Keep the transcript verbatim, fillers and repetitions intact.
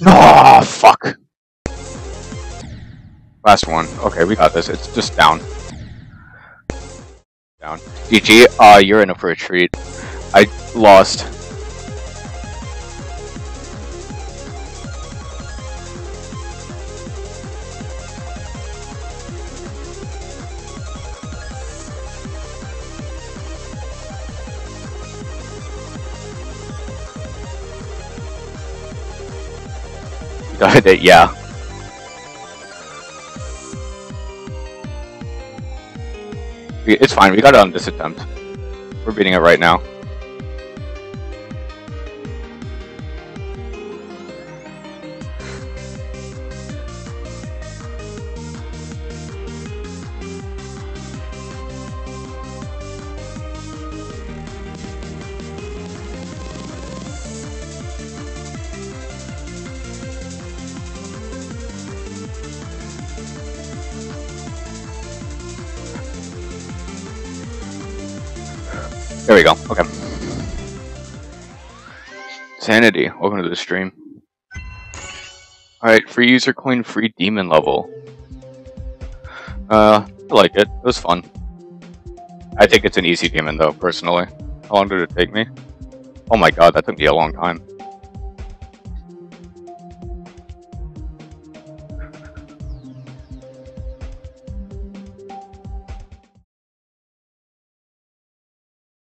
Ah, oh, fuck. Last one. Okay, we got this. It's just down. Down. G G, uh, you're in for a treat. I lost. You got it, yeah. It's fine, we got it on this attempt. We're beating it right now. There we go. Okay. Sanity. Welcome to the stream. Alright, free user coin, free demon level. Uh, I like it. It was fun. I think it's an easy demon though, personally. How long did it take me? Oh my god, that took me a long time.